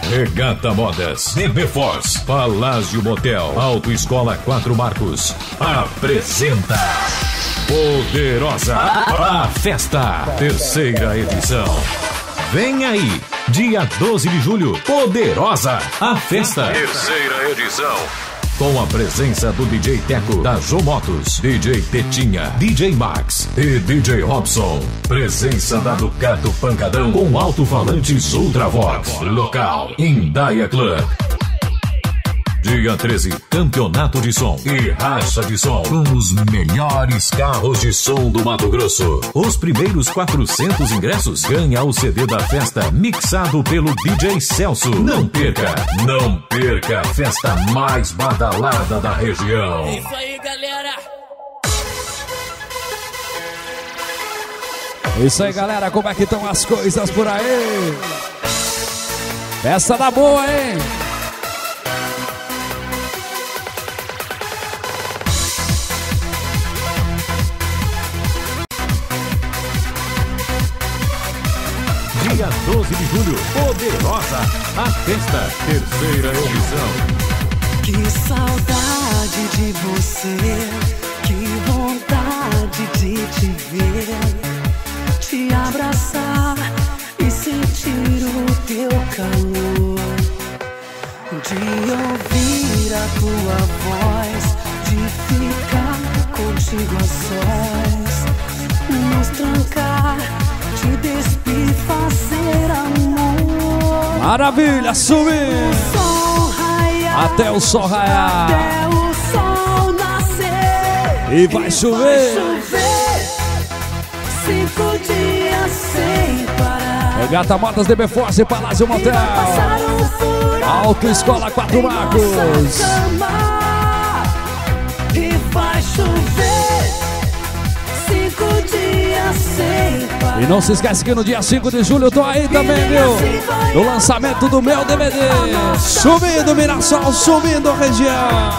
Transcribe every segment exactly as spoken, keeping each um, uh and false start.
Regata Modas, D B Force, Palácio Motel, Autoescola Quatro Marcos, apresenta Poderosa, a festa, terceira edição. Vem aí, dia doze de julho, Poderosa, a festa, terceira edição. Com a presença do D J Teco, da Zomotos, D J Tetinha, D J Max e D J Robson. Presença da Ducato Pancadão com alto-falantes Ultravox. Local, Indaia Club. Dia treze, campeonato de som e racha de som com os melhores carros de som do Mato Grosso. Os primeiros quatrocentos ingressos ganha o C D da festa mixado pelo D J Celso. Não perca, não perca a festa mais badalada da região. É isso aí, galera. É isso aí, galera. Como é que estão as coisas por aí? Festa da boa, hein? Dia doze de julho, Poderosa, a festa, terceira edição. Que saudade de você, que vontade de te ver, te abraçar e sentir o teu calor, de ouvir a tua voz, de ficar contigo a sós, nos trancar, te despir, fazer amor. Maravilha, subir até o sol raiar, até o sol nascer. E vai chover, vai chover cinco dias sem parar. Regata Modas, D B Force, Palácio Motel, Autoescola Quatro Marcos. E vai chover cinco dias sem parar. E não se esquece que no dia cinco de julho eu tô aí também, viu? No lançamento do meu D V D. Subindo Mirassol, subindo região.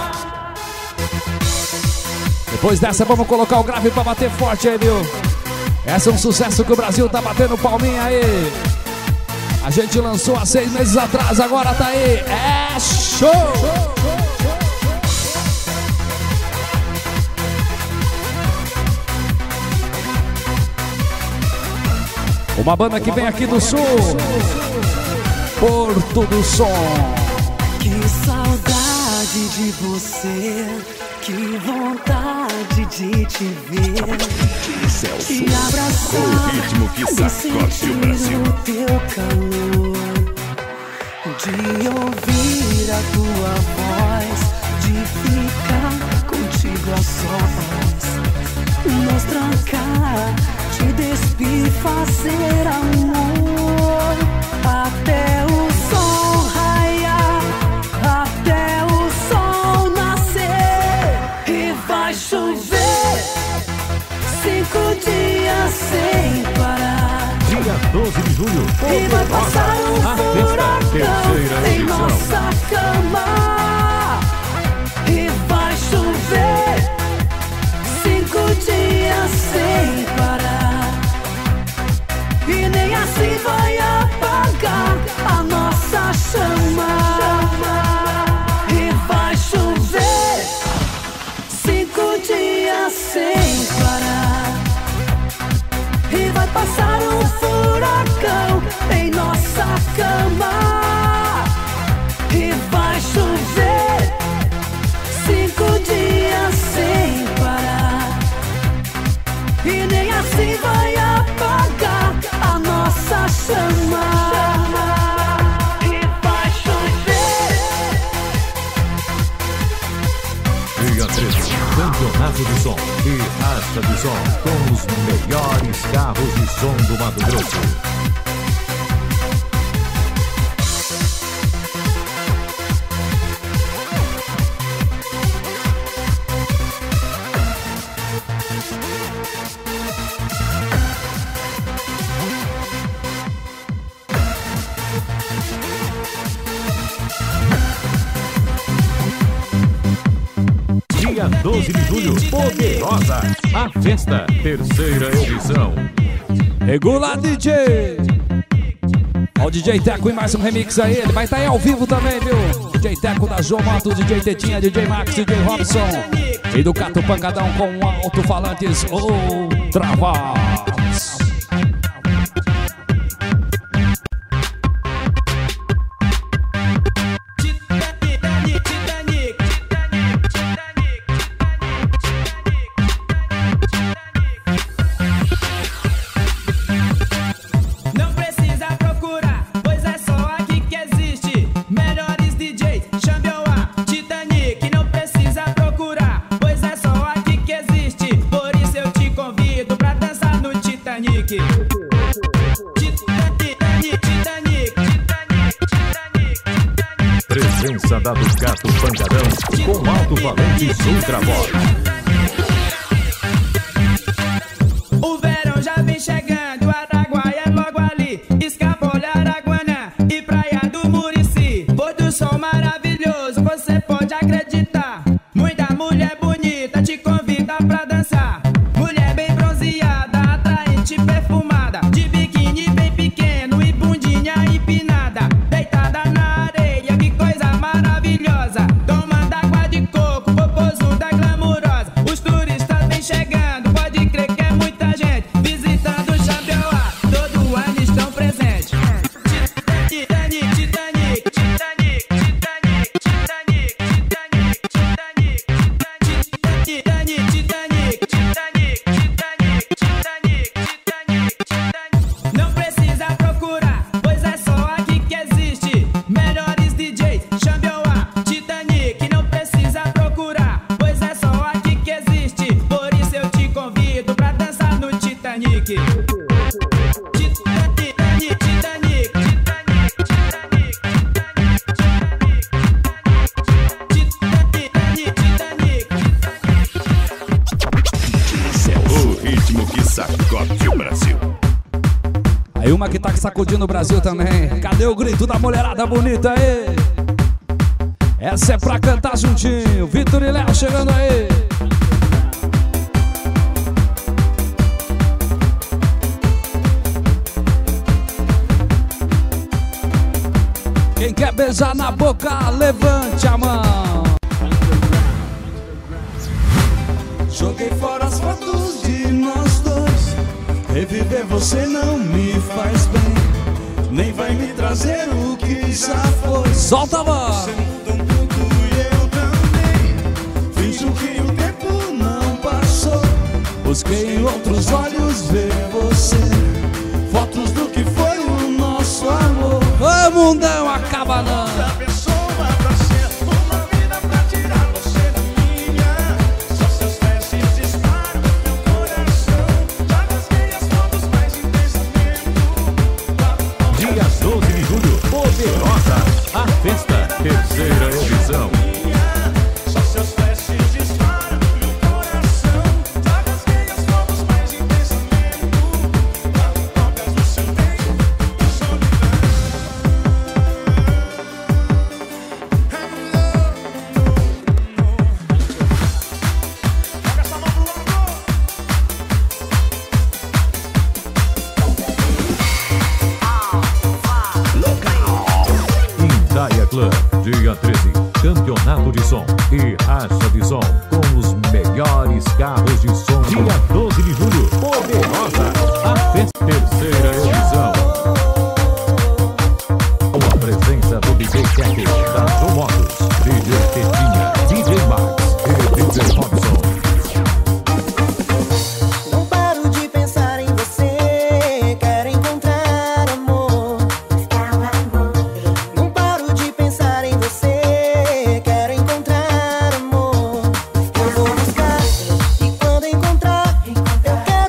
Depois dessa vamos colocar o grave pra bater forte aí, viu? Essa é um sucesso que o Brasil tá batendo palminha aí. A gente lançou há seis meses atrás, agora tá aí. É show! Uma banda que vem aqui do sul, Porto do Som. Que saudade de você, que vontade de te ver, te abraçar, o ritmo que e sacode o Brasil. sentir o teu calor, de ouvir a tua voz, de ficar contigo a sós, nos trancar, te despir, fazer amor até o sol raiar, até o sol nascer. E vai chover cinco dias sem parar. Dia doze de julho, E vai passar um a festa, terceira furacão em edição. nossa cama. E vai chover cinco dias sem parar. E nem assim vai apagar a nossa chama. E vai chover cinco dias sem parar. E vai passar um furacão em nossa cama. E vai chover cinco dias sem parar. E nem assim vai apagar a nossa chama. E vai chover. Dia treze, campeonato de som e racha de som com os melhores carros de som do Mato Grosso. Dia doze de julho, Poderosa, a festa, terceira edição. Regula D J. Ó o D J Teco e mais um remix aí. Ele vai estar aí ao vivo também, viu? D J Teco da João Matos, D J Tetinha, D J Max, D J Robson. E do Cato Pancadão com alto-falantes outra voz. Presença da do Gato Pancadão com alto-falantes ultra voz. O verão já vem chegando, Araguaia é logo ali, Escapola, Araguanã e Praia do Murici. Pôr do sol maravilhoso, você pode acreditar. Muita mulher bonita te convida pra dançar. Mulher bem bronzeada, atraente, perfumada, de biquíni bem pequeno e bundinha empinada, deitada na areia, que coisa maravilhosa. Tomando água de coco, popozuda glamurosa. Os turistas vêm chegando, pode crer que é muita gente visitando Xambioá, todo ano estão presentes. Titanic, Titanic, Titanic, Titanic, Titanic, Titanic, Titanic, Titanic, Titanic, Titanic, Titanic, Titanic, Titanic, Titanic. Não precisa procurar, pois é só aqui que existe melhores D Js. Xambioá, Titanic, não precisa procurar, pois é só aqui que existe. Por isso eu te convido pra dançar no Titanic. Titanic, Titanic, Titanic, Titanic, Titanic, Titanic, Titanic. O ritmo que sacode o Brasil. Aí uma que tá sacudindo o Brasil também. Cadê o grito da mulherada bonita aí? Essa é pra cantar juntinho. Vitor e Léo chegando aí. Quem quer beijar na boca, levante a mão. Joguei fora as fotos de nós dois. Reviver você não me faz bem, nem vai me trazer o que já foi. Solta a voz. Você muda um pouco e eu também. Finjo que o tempo não passou. Busquei em outros olhos ver você. Fotos do que foi o nosso amor. Ô mundão, acaba não. Outra pessoa pra ser uma vida pra tirar você da minha. Só seus versos disparam meu coração. Já rasguei as fotos mais intensamente. Dia doze de julho, Poderosa, a festa, terceira edição. Só seus versos disparam meu coração. Já rasguei as fotos mais intensamente. Quatro cópias do seu beijo e solidão. Indaiá Club, dia treze, campeonato de som e racha de som com os melhores carros de som. Dia doze de julho, Poderosa, a festa, terceira edição. Com a presença do D J Teco, da João Motos, D J Tetinha, D J Max e D J Robson. Não paro de pensar em você, quero encontrar amor. Não paro de pensar em você, quero encontrar amor. Eu vou buscar e quando encontrar, eu quero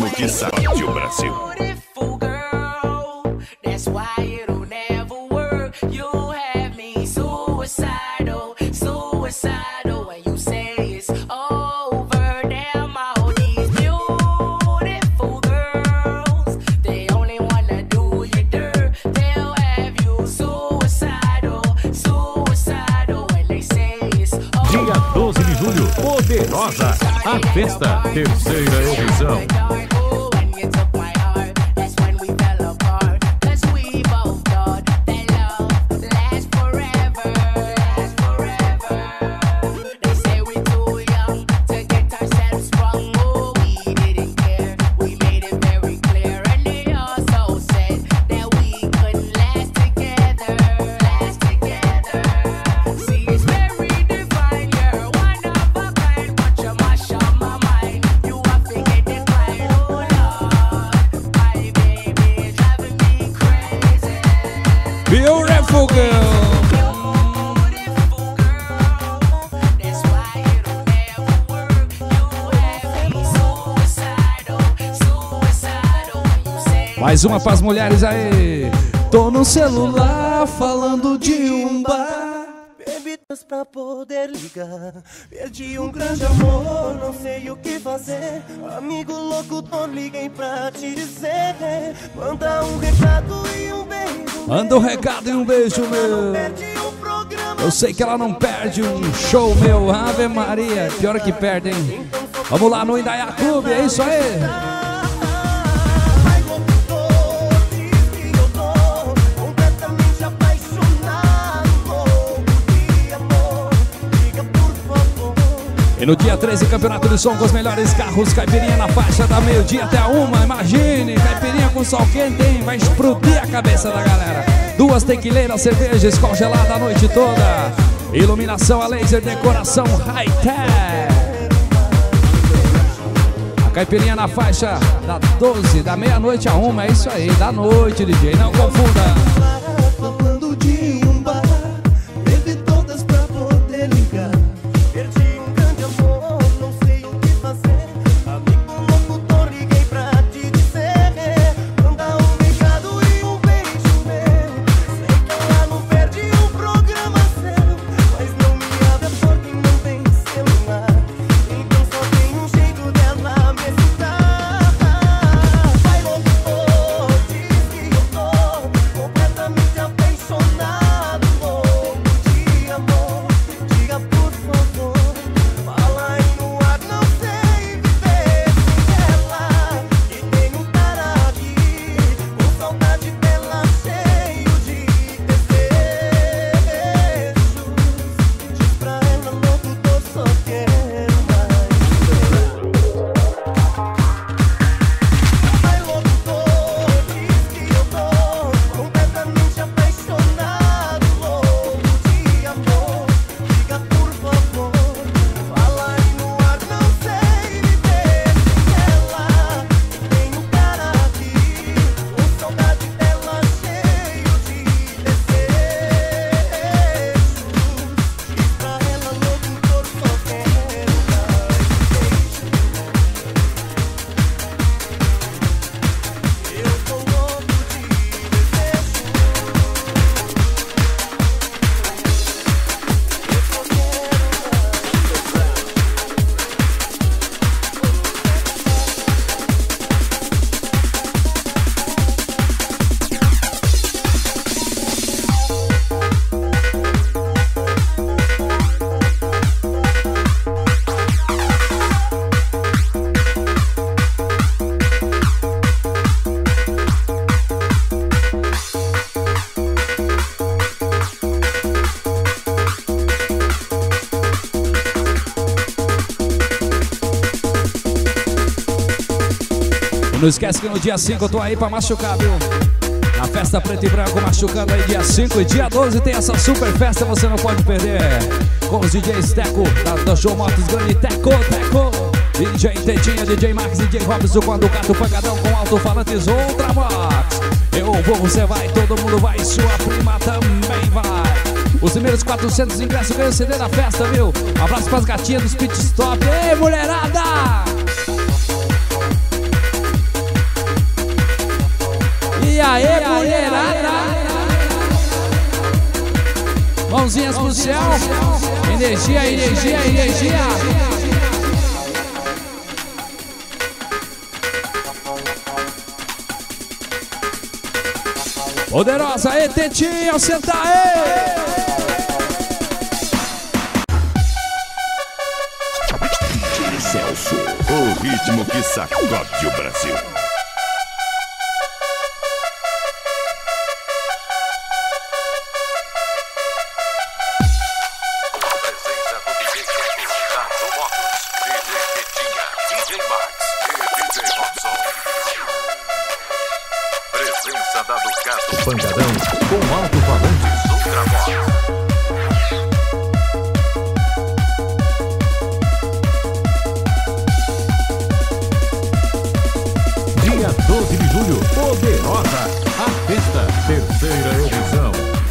ritmo que sacode o Brasil. doze de julho, Poderosa, a festa, terceira edição. Beautiful girl. Mais uma pras mulheres aí. Tô no celular falando de um bar. Bebidas pra poder ligar. Perdi um grande amor, não sei o que fazer. Amigo louco, tô liguei pra te dizer. Manda um recado e um beijo. Manda um recado e um beijo meu. Eu sei que ela não perde um show meu. Ave Maria, pior que perde, hein? Vamos lá no Indaiá Clube, é isso aí. E no dia treze, Campeonato de Som com os melhores carros. Caipirinha na faixa da meio-dia até a uma. Imagine, caipirinha com sol quente, hein? Vai explodir a cabeça da galera. Duas tequileiras, cervejas congeladas a noite toda. Iluminação a laser, decoração high-tech. A caipirinha na faixa da doze, da meia-noite a uma. É isso aí, da noite, D J, não confunda. Não esquece que no dia cinco eu tô aí pra machucar, viu? Na festa preto e branco, machucando aí dia cinco. E dia doze tem essa super festa, você não pode perder. Com os D Js Teco, da, da Show Motos Grande, Teco, Teco. D J Tetinha, D J Max, D J Robson com a Ducato Pancadão com alto-falantes Ultramax. Eu vou, você vai, todo mundo vai, sua prima também vai. Os primeiros quatrocentos ingressos ganham o C D da festa, viu? Um abraço pras gatinhas dos Pit Stop. Ei, mulherada! Mãozinhas pro céu. Energia, energia, energia. Poderosa, aí, Tetinho, senta aí. D J Celso, o ritmo que sacode o Brasil. Presença da Ducato Pancadão com alto-falantes Ultravox. Dia doze de julho, Poderosa, a festa, terceira edição.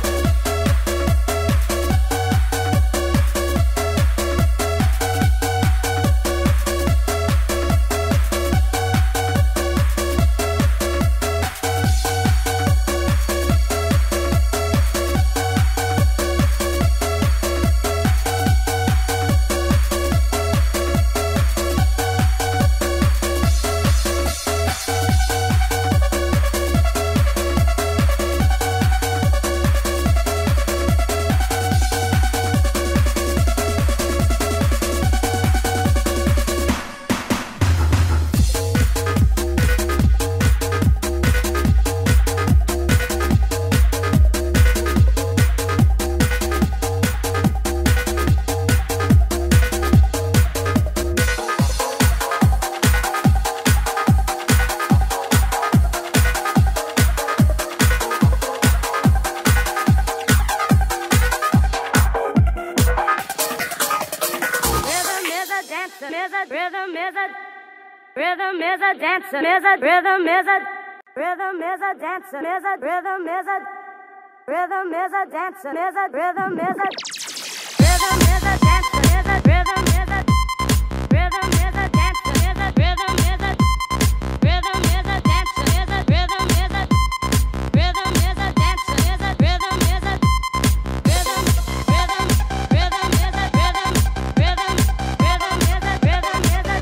Rhythm is a dancer, is a rhythm is a rhythm is a dancer, is a rhythm is a rhythm is a dancer, is a rhythm is a rhythm is a dancer, is a rhythm is a rhythm is a dancer, is a rhythm is a rhythm is a dancer, is a rhythm is a rhythm is a dancer, is a rhythm is a rhythm rhythm rhythm is a rhythm rhythm rhythm is a rhythm is a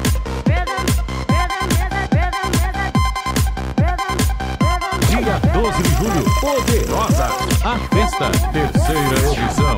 Dia doze de julho, Poderosa, a festa, terceira edição.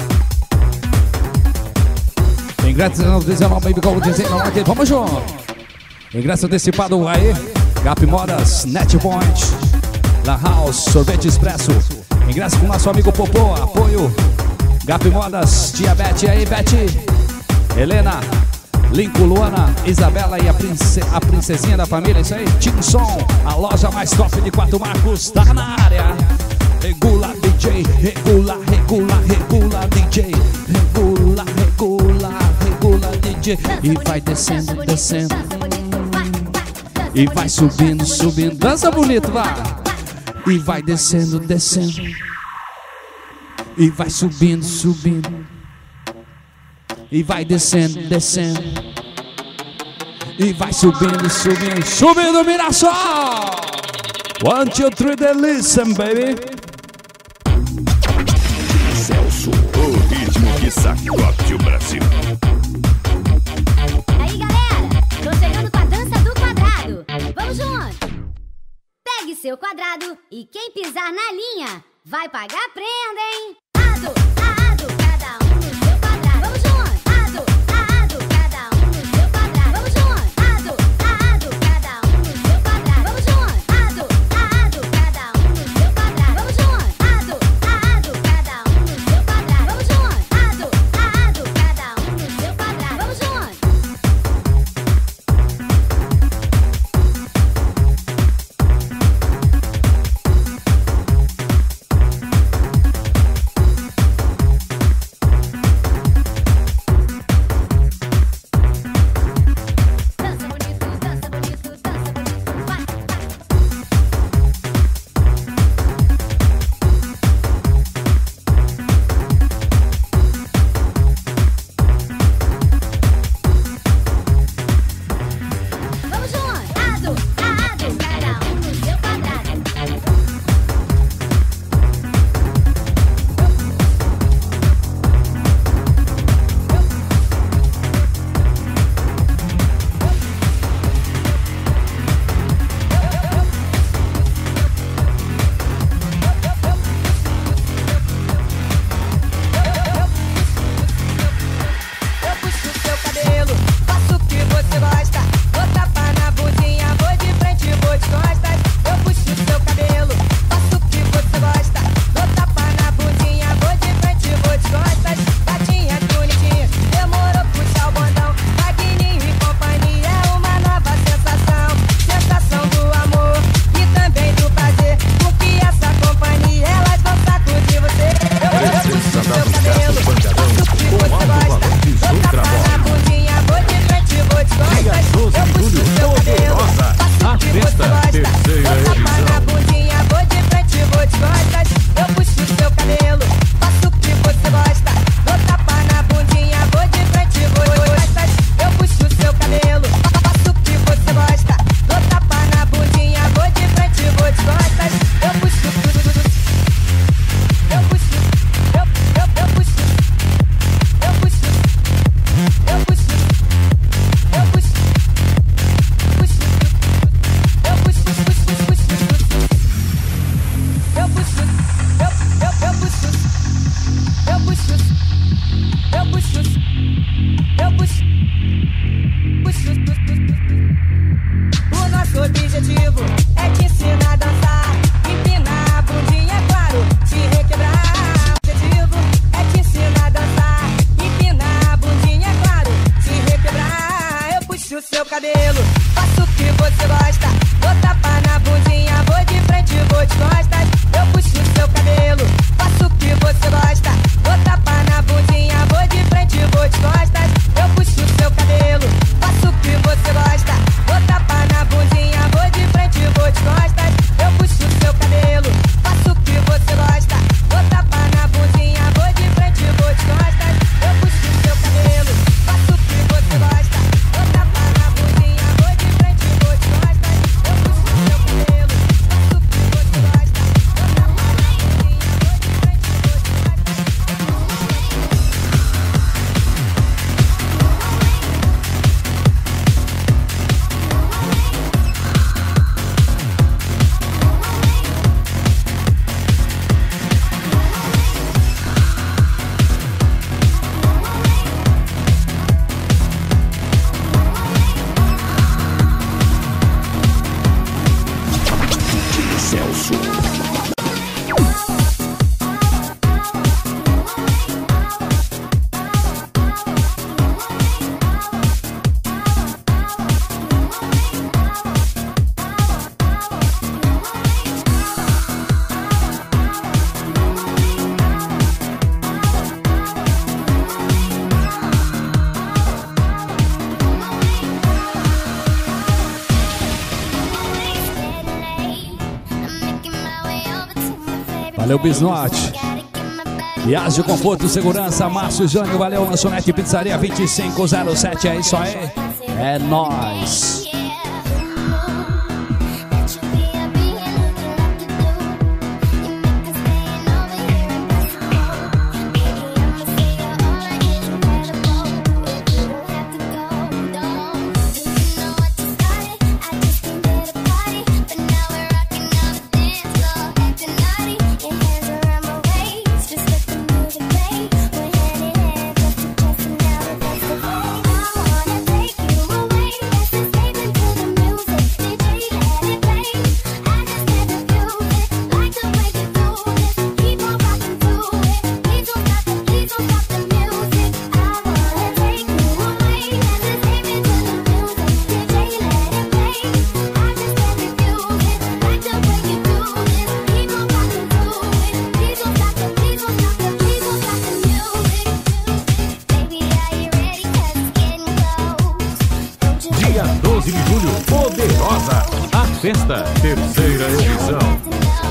Gratidão, dezenove, baby, como dizendo, vamos junto. Ingresso antecipado aí. Gap Modas, Netpoint, La House, Sorvete Expresso. Ingresso com nosso amigo Popô. Apoio Gap Modas, Tia Beth aí, Beth. Helena, Lincoln, Luana, Isabela e a, prince, a princesinha da família. Isso aí, Tinson, a loja mais top de Quatro Marcos, tá na área. Regula D J, regula, regula, regula D J. Regula, regula, regula D J. E vai descendo, descendo. E vai subindo, subindo. Dança bonito, vai. E vai descendo, descendo. E vai subindo, subindo. E vai descendo, descendo. E vai subindo, subindo. Subindo, Mirassol. One, two, three, then listen, baby. Celso, o ritmo que sacode o Brasil. Aí, galera, tô chegando com a dança do quadrado. Vamos junto. Pegue seu quadrado e quem pisar na linha vai pagar prenda, hein? Ado, ado, cada um no seu quadrado. Vamos junto. Ado, ado, cada um no seu quadrado. Vamos junto. Ado, ado, cada um no seu quadrado. Vamos junto. Ado, ado, cada um no seu quadrado. Vamos junto. Ado, ado, cada um no seu quadrado. Vamos junto. Ado, ado, cada um no seu quadrado. Vamos junto. Você Valeu, Bisnote. Viagem, conforto, segurança, Márcio Jânio, valeu, Lanchonete Pizzaria vinte e cinco zero sete, é isso aí, é nóis. Festa, terceira edição.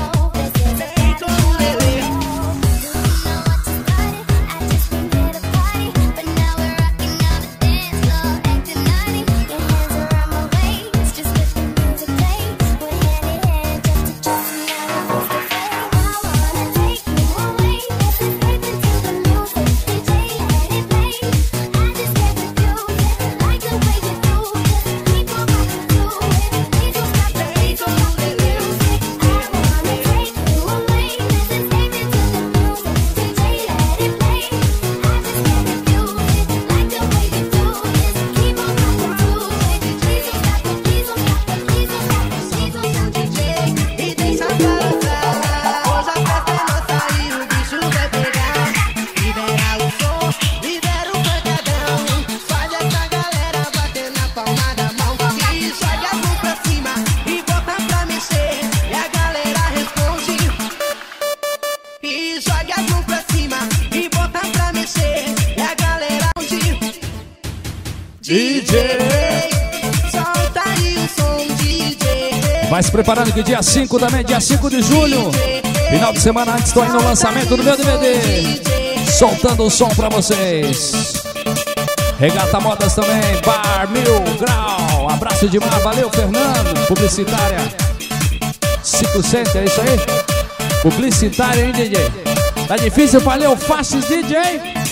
Vai se preparando que dia cinco também, dia cinco de julho, final de semana antes, estou aí no lançamento do meu D V D, soltando o som pra vocês. Regata Modas também, Bar Mil Grau, abraço de mar, valeu Fernando, publicitária cinco cento, é isso aí? Publicitária, hein, D J? Tá difícil pra ler o Faces D J?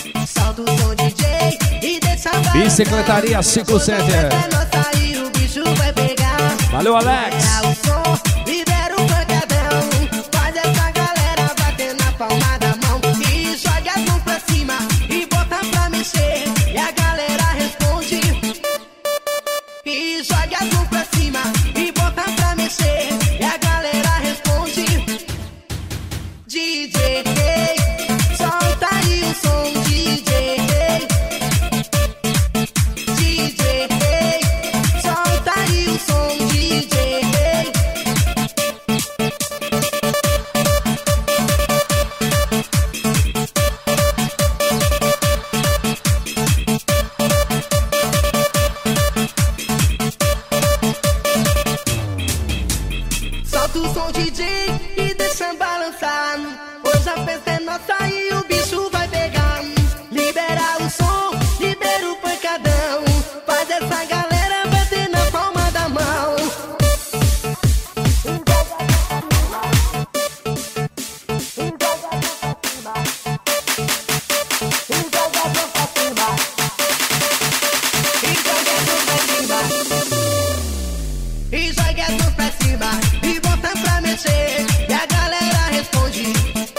Bicicletaria cinco cento, é. Valeu, Alex. Libera o pancadão, faz essa galera bater na palma da mão e joga as mãos pra cima e bota pra mexer e a galera responde. E joga as mãos pra cima e bota pra mexer e a galera responde. D J, solta aí o som, D J. D J, solta aí o som, D J. Solta o som, D J, e deixa balançar. Hoje a festa é nossa e o bicho vai pegar. Libera o som, libera o pancadão. Faz essa galera bater na palma da mão. E joga as mãos pra cima e bota pra mexer e a galera responde.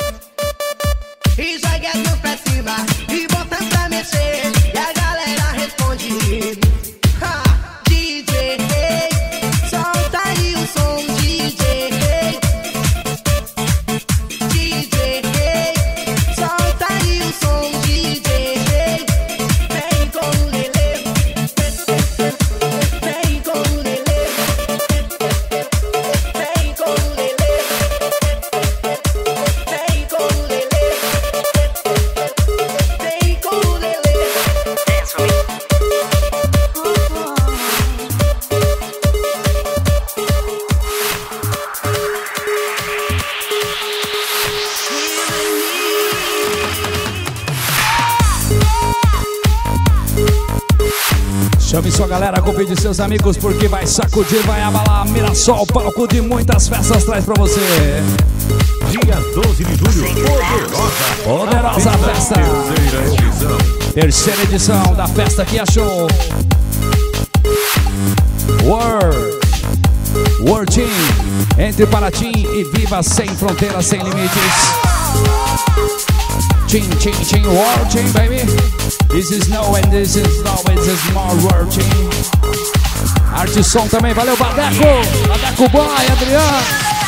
E joga as mãos pra cima e bota pra mexer e a galera responde. Ha! D J, solta aí o som, D J. D J, solta aí o som, D J. Vem com o Lelê, vem com o Lelê. Vem com o Lelê, vem com o Lelê, vem com o Lelê. Dance with me. Chame sua galera, convide seus amigos, porque vai sacudir, vai abalar. Mirassol, palco de muitas festas traz pra você. Dia doze de julho, Poderosa. Poderosa festa. Terceira edição. Terceira edição da festa que achou. World. World Team. Entre Paraty e viva sem fronteiras, sem limites. Team, team, team, World Team, baby. This is no and this is no, this is more World Team. Arte som também, valeu Badeco. Badeco Boy, Adriano.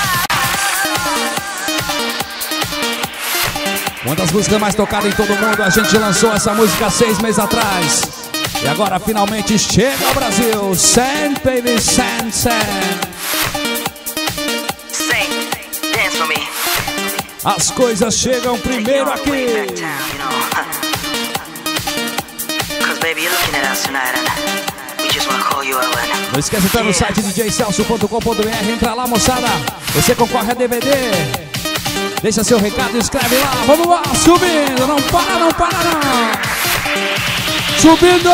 Uma das músicas mais tocadas em todo mundo. A gente lançou essa música seis meses atrás. E agora finalmente chega ao Brasil. Sand, baby, sand, sand. Dance for me. As coisas chegam primeiro aqui. Não esqueça de entrar no site d j celso ponto com ponto b r. Entra lá, moçada. Você concorre a D V D. Deixa seu recado e escreve lá. Vamos lá, subindo. Não para, não para, não. Subindo.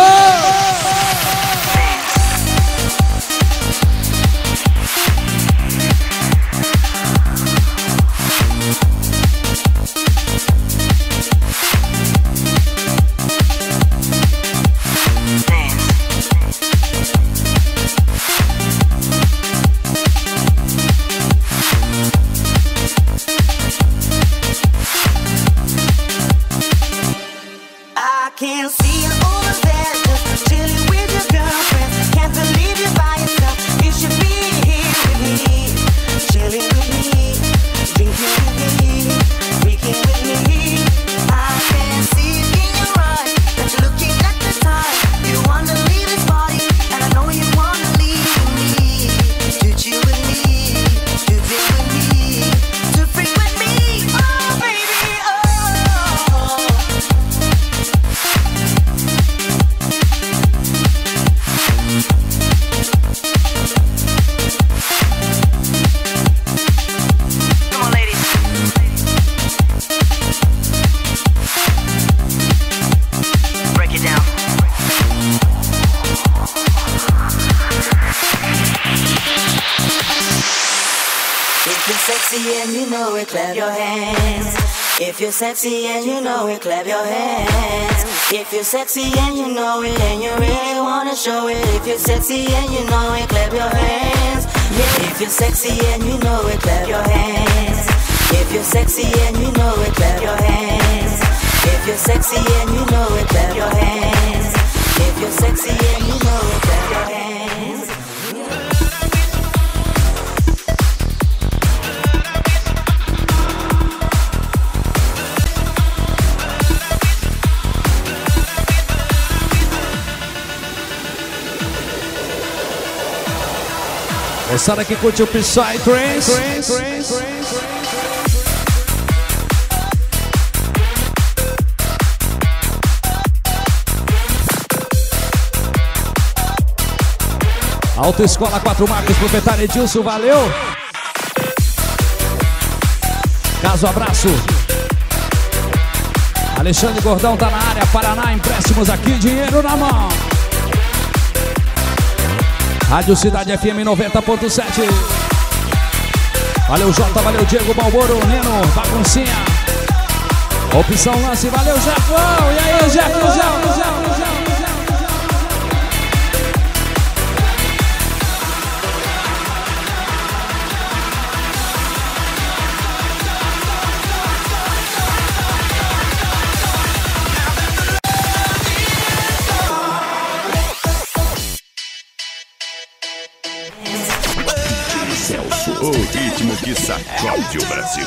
If you're sexy and you know it, clap your hands. If you're sexy and you know it, and you really wanna show it. If you're sexy and you know it, clap your hands. Yeah. If you're sexy and you know it, clap your hands. If you're sexy and you know it, clap your hands. If you're sexy and you know it, clap your hands. If you're sexy and you know it, clap your hands. Moçada que curte o Psytrance. Autoescola Quatro Marcos, proprietário Edilson, valeu. Caso abraço. Alexandre Gordão tá na área, Paraná, empréstimos aqui, dinheiro na mão. Rádio Cidade F M noventa ponto sete. Valeu Jota, valeu Diego Balboro, Neno, Baguncinha. Opção lance, valeu Jefão. E aí, Jefão, Jefão, Jefão, Jefão. O ritmo que sacode o Brasil.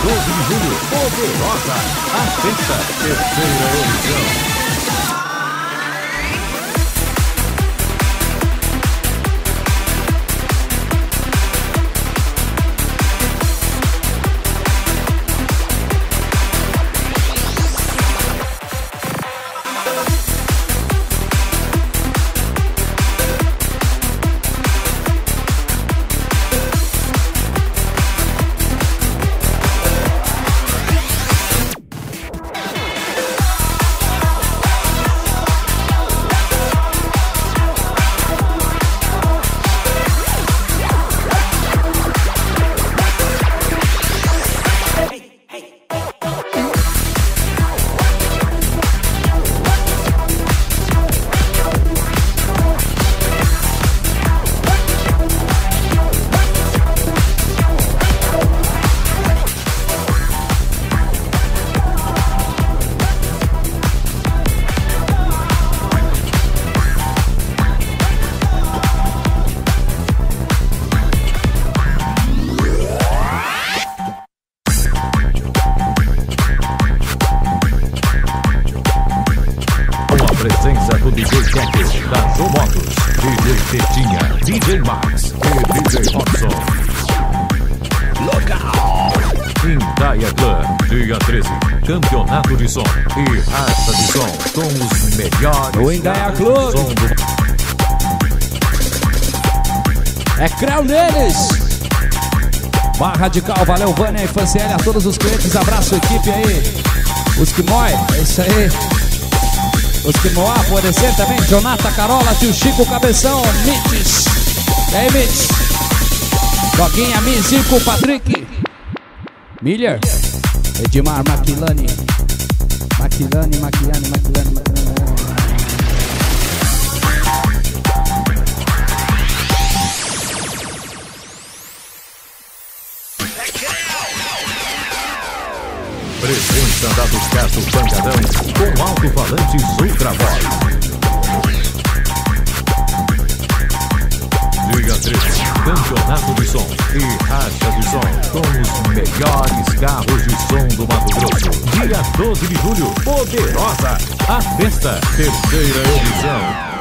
doze de julho, Poderosa, a festa, terceira edição. Presença do D J Jack, da Show Motos, D J Tetinha, D J Max e D J Robson. Local! Indaia Club, dia treze, campeonato de som e raça de som com os melhores. O Indaia Club som do... é creu neles. Barra Radical, valeu Vânia e Fanciele, a todos os clientes, abraço equipe aí. Os que mói, é isso aí. Os que moá, pode ser também. Jonathan, Carola, tio Chico, Cabeção, Mites. E aí, Mites? Doguinha, Mizico, Patrick. Miller. Edmar, Maquilani. Maquilani, Maquilani, Maquilani, Maquilani. Presença da Ducato Pancadão com alto-falantes Ultra Voz. Dia treze, campeonato de som e racha de som com os melhores carros de som do Mato Grosso. Dia doze de julho, Poderosa, a festa, terceira edição.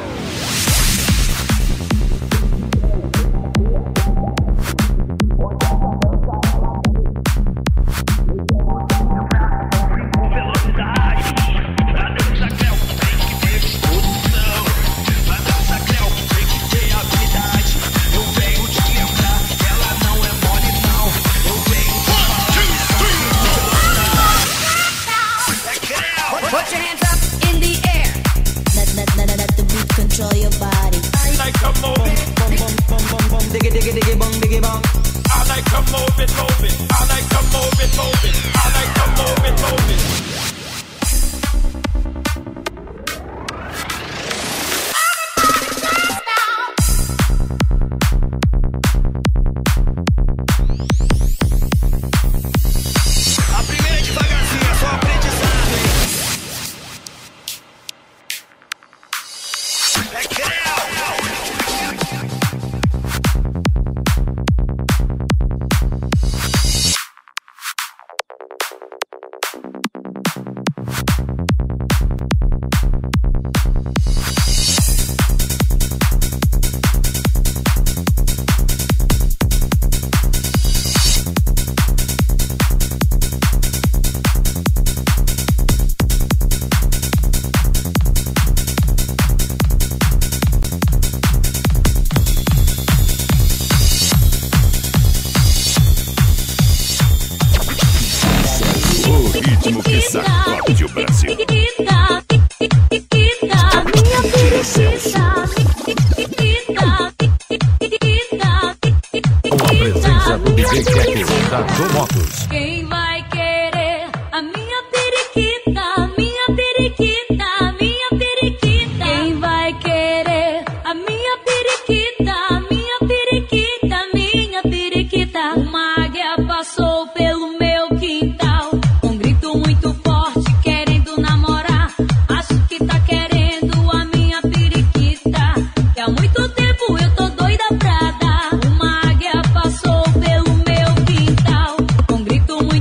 Quem vai querer a minha periquita, a minha periquita, a minha periquita? Quem vai querer a minha periquita, a minha periquita, a minha periquita? Uma águia passou pelo meu quintal, um grito muito forte querendo namorar. Acho que tá querendo a minha periquita, que há muito tempo eu tô doida pra dar. Uma águia passou pelo meu quintal, um grito muito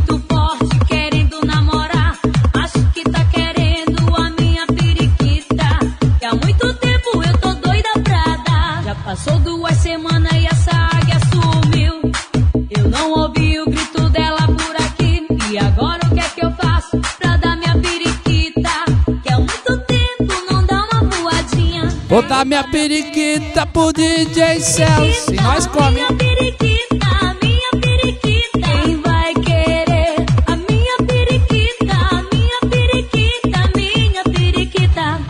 mandar minha periquita pro D J Celso. E nós come. Minha periquita, minha periquita. Quem vai querer a minha periquita? Minha periquita, minha periquita.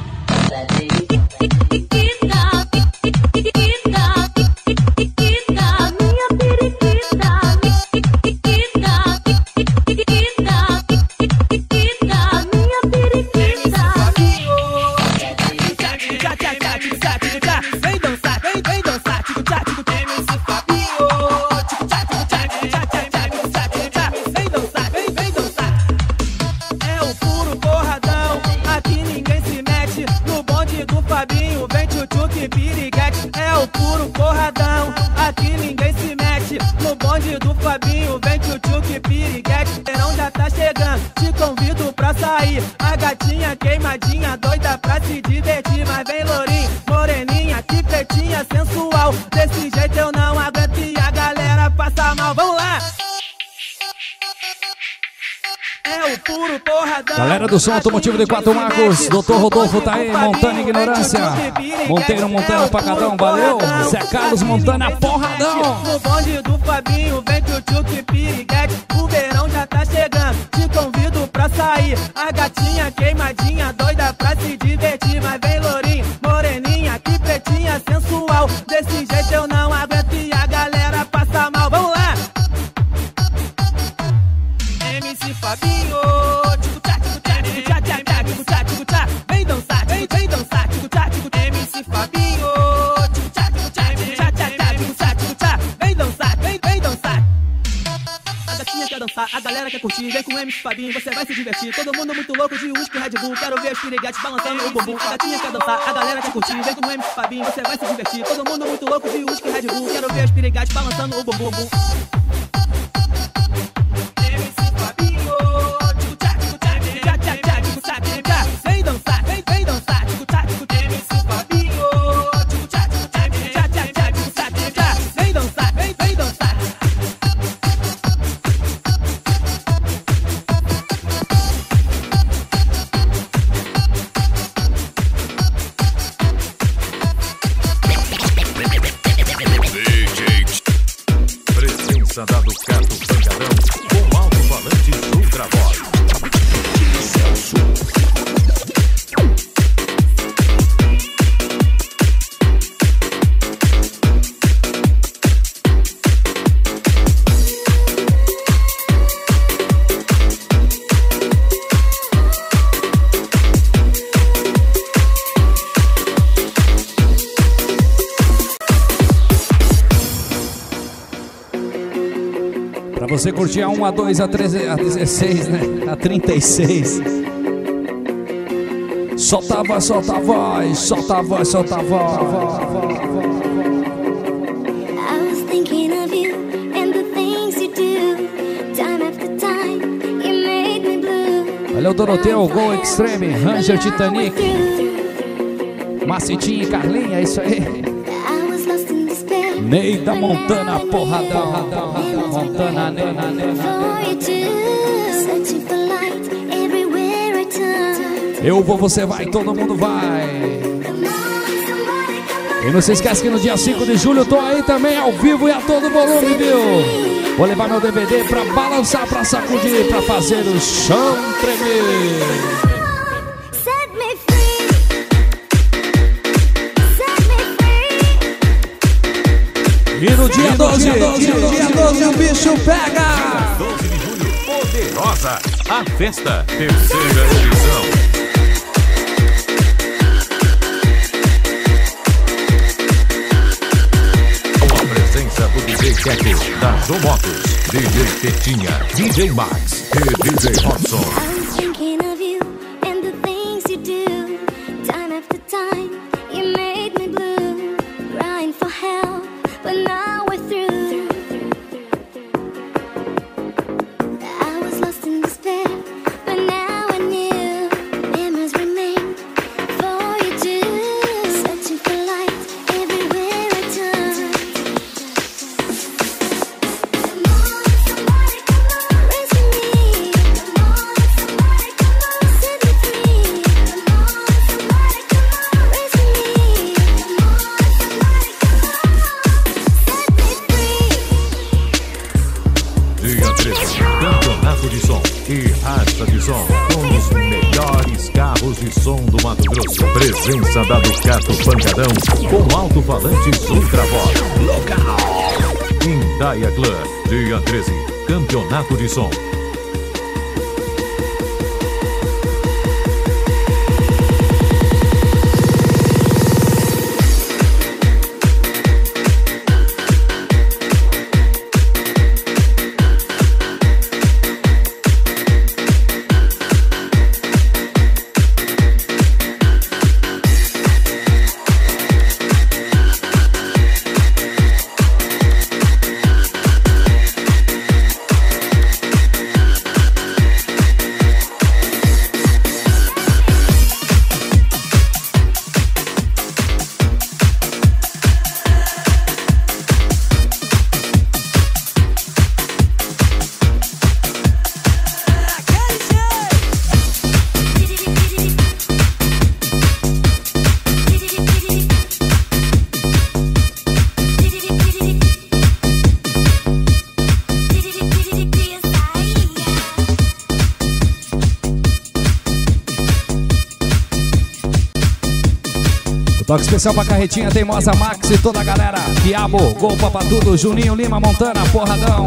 A gatinha queimadinha, doida pra se divertir. Mas vem lourinho, moreninha, que pretinha, sensual. Desse jeito eu não aguento e a galera passa mal. Vamos lá! É o puro porradão. Galera do som automotivo de Quatro Marcos, doutor Rodolfo tá aí, Montana Ignorância. Monteiro Montana Pacadão, valeu. Zé Carlos Montana Porradão. No bonde do Fabinho, vem que o tchuque piriguete. O verão já tá chegando, te convido pra sair. A gatinha queimadinha, doida pra se divertir. Mas vem lourinho, moreninha, que pretinha, sensual. Desse jeito eu não aguento e a galera passa mal. Vamos lá! M C Fabinho, tico-tchá, tico-tchá, tico-tchá, tico-tchá, tico-tchá. Vem dançar, vem, vem dançar, tico-tchá, tico-tchá. M C Fabinho, tico-tchá, tico-tchá, tico-tchá, tico-tchá, tico-tchá. Vem dançar, vem, vem dançar. A gatinha quer dançar, a galera quer curtir. Vem com o M C Fabinho, você vai se divertir. Todo mundo muito louco de uísque Red Bull. Quero ver os piriguetes balançando o bumbum. A gatinha quer dançar, a galera quer curtir. Vem com o M C Fabinho, você vai se divertir. Todo mundo muito louco de uísque Red Bull. Quero ver os piriguetes balançando o bumbum. Vem dançar, vem, vem dançar, tico-tchá, tico-tchá. M C Fabinho, tico-tchá, tico-tchá, tico-tchá, tico-tchá, tico-tchá. Vem dançar, vem, vem dançar. D J Presença da Ducato Pancadão com alto-falante Ultra Voz. Você curtir a um, a dois, a treze, a dezesseis, né? A trinta e seis. Solta a voz, solta a voz, solta a voz, solta a voz. Olha o Doroteu, Gol Extreme, Ranger Titanic, Macetinho e Carlinha, é isso aí. Ney da Montana Porradão. Montana, Ney, eu vou, você vai, todo mundo vai. E não se esquece que no dia cinco de julho eu tô aí também ao vivo e a todo volume, viu? Vou levar meu D V D pra balançar, pra sacudir, pra fazer o chão tremer. E no dia doze, dia doze o bicho pega! doze de julho, Poderosa, a festa, terceira edição. Com a presença do D J Keco, da Zoom Motos, D J Petinha, D J Max e D J Hudson. Campeonato de Som e Rasta de Som, com os melhores carros de som do Mato Grosso. Presença da Ducato Pancadão, com alto-falantes Ultravox. Local. Indaia Club, dia treze, Campeonato de Som. Toque especial pra Carretinha Teimosa Max e toda a galera. Diabo, Gol Papatudo, Juninho Lima, Montana, Porradão.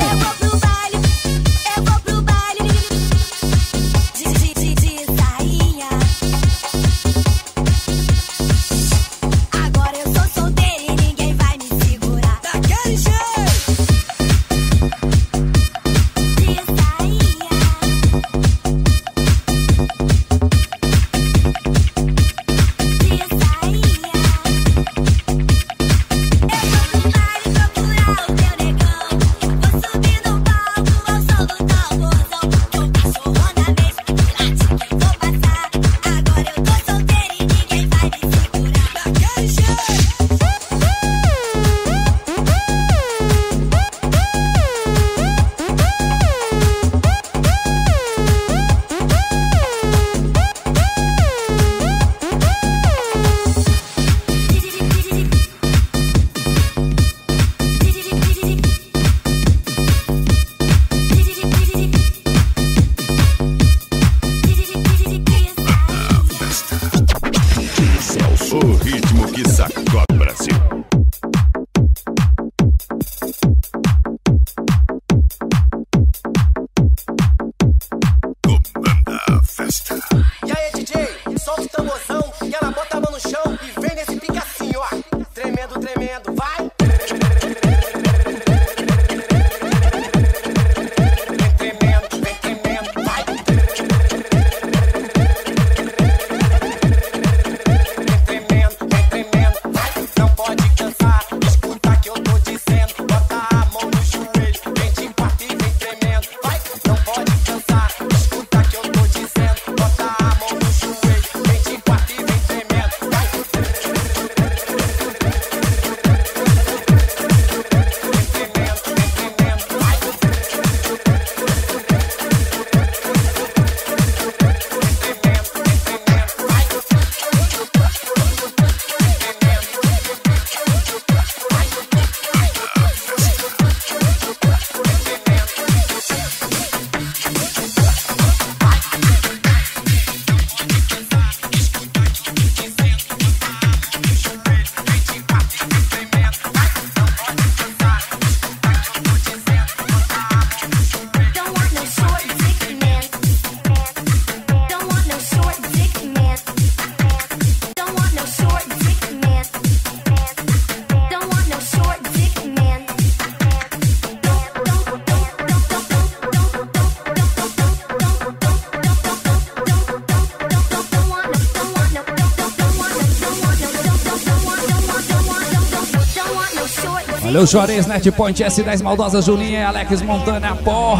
Valeu, Juarez, Netpoint, S dez Maldosa, Juninho, Alex Montana,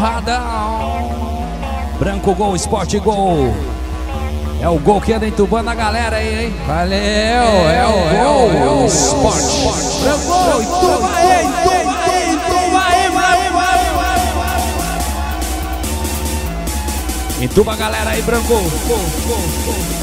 Porradão. Branco Gol, Sport Gol. É o gol que anda entubando a galera aí, hein? Valeu, é o é o, é o Sport. Branco Gol, entuba aí, entuba aí, entuba aí, vai, vai, vai. Entuba a galera aí, Branco Gol, gol, gol, gol.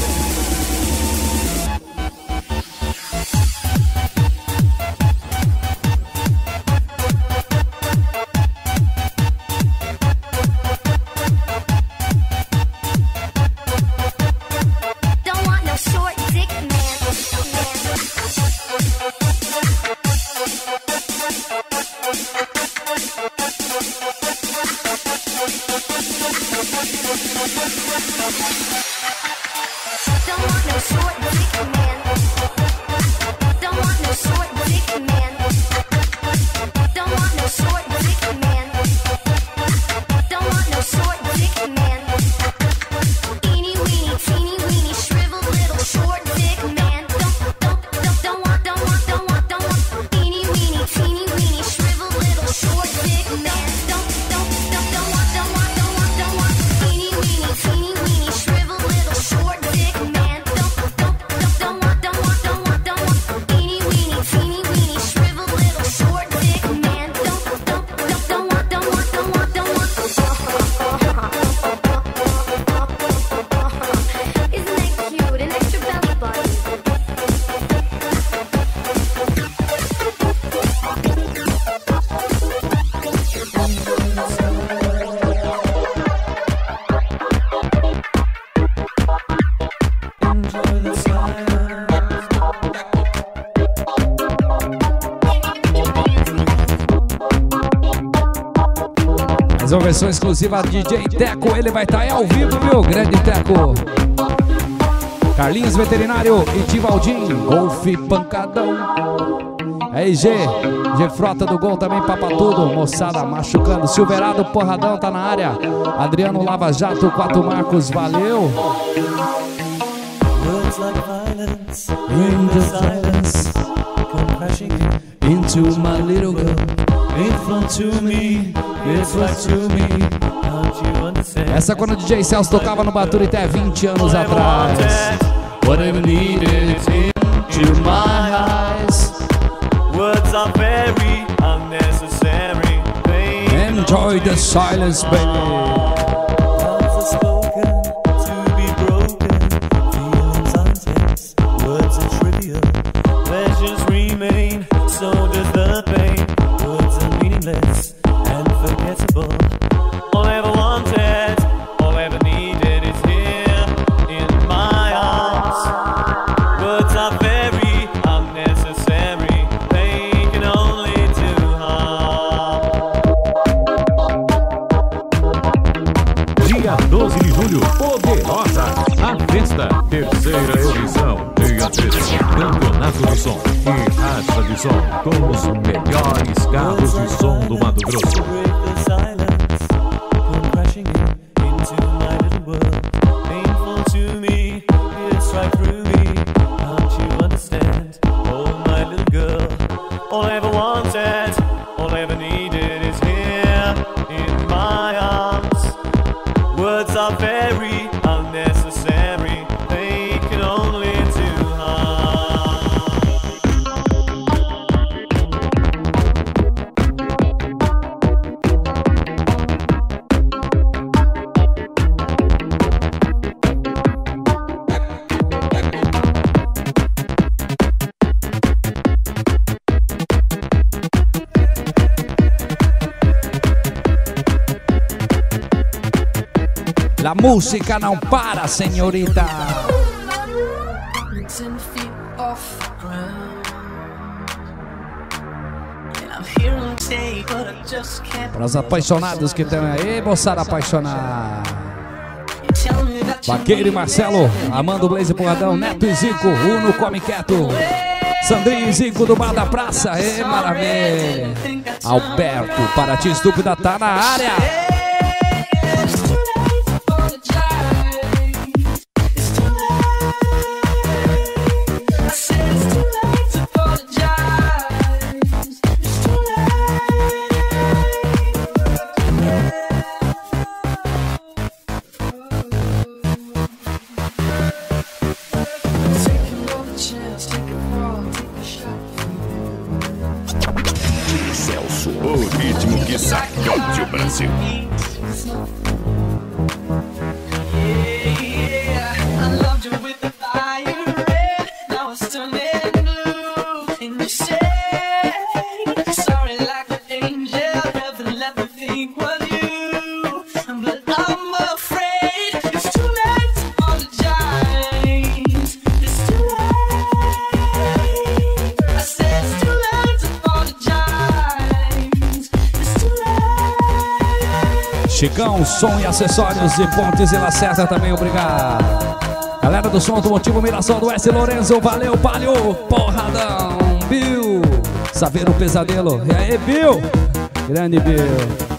versão exclusiva D J Teco, ele vai estar aí ao vivo, viu? Grande Teco. Carlinhos Veterinário e Tivaldinho, Golfe Pancadão. Aí G, G Frota do Gol também, papa tudo, moçada machucando. Silverado Porradão tá na área. Adriano Lava Jato, Quatro Marcos, valeu. Words like violence in the silence come crashing into my little girl. In front to me, it's right to me. Don't you understand? Essa quando o D J Celso tocava no Baturité vinte anos atrás. Whatever needed into my eyes. Words are very unnecessary, baby. Enjoy the silence, baby. Words are spoken to be broken. Feelings intense, words are trivial. Pleasures remain, so does the pain. Words are meaningless and forgettable. All I ever wanted, all I ever needed is here in my arms. Words are very unnecessary, they can only do harm. Dia doze de julho, Poderosa, a festa, terceira edição. Dia treze, Campeonato de Som e Raça de Som, com os melhores carros de som do Mato Grosso. All I ever wanted, all I ever needed is here in my arms. Words are very unnecessary, they can only do harm. La música não para, senhorita. Para os apaixonados que estão aí, moçada apaixonada. Vaqueiro e Marcelo, Amando Blaze Porradão, Neto e Zico, Uno Come Quieto, Sandrinho e Zico do Bar da Praça, ê, maravilha. Alberto, Paraty Estúpida tá na área. Celso, o ritmo que sacode o Brasil. Chicão, som e acessórios e pontes e Lacerda também, obrigado. Galera do som automotivo Mirassol do S. Lorenzo, valeu, Palio, Porradão, Bill, Saveiro Pesadelo, e aí, Bill, grande Bill.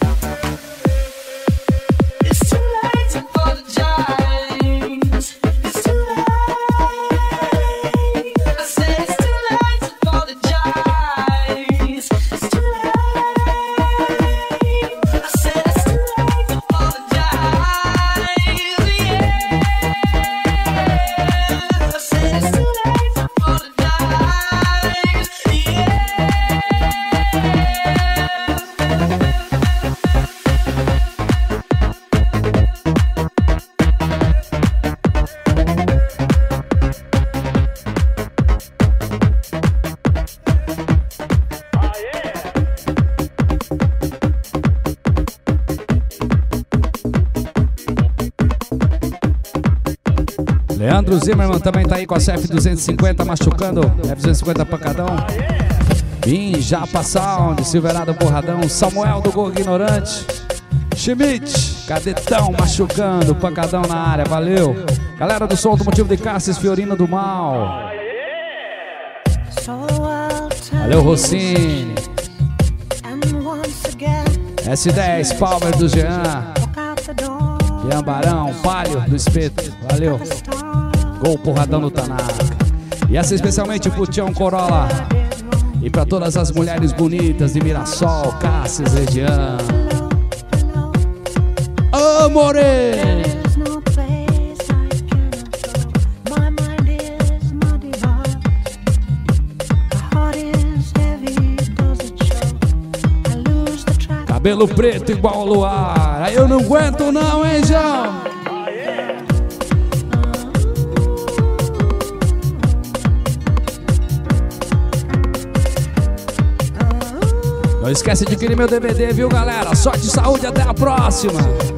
Leandro Zimmermann também tá aí com a C F duzentos e cinquenta machucando, F duzentos e cinquenta pancadão. Bim, Japa Sound, Silverado Porradão, Samuel do Gol Ignorante, Schmidt, cadetão machucando, pancadão na área, valeu. Galera do som automotivo de Cassis, Fiorina do Mal. Valeu, Rossini. S dez, Power do Jean. Jean Barão, Palio do Espeto, valeu. Gol porradão no Tanaka. E essa especialmente pro Tião Corolla. E pra todas as mulheres bonitas de Mirassol, Cassis, região. Amore! Cabelo preto igual ao luar. Aí eu não aguento não, hein, João? Não esquece de adquirir meu D V D, viu, galera? Sorte e saúde, até a próxima.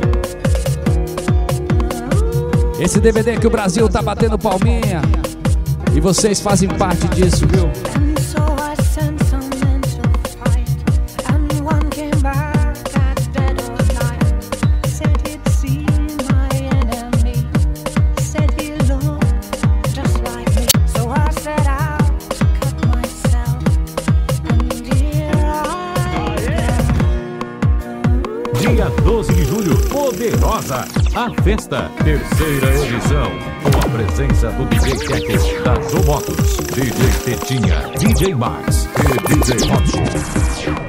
Esse D V D que o Brasil tá batendo palminha. E vocês fazem parte disso, viu? Dia doze de julho, Poderosa, a festa, terceira edição, com a presença do D J Kekel, da Zomotos, D J Tetinha, D J Max e D J Robson.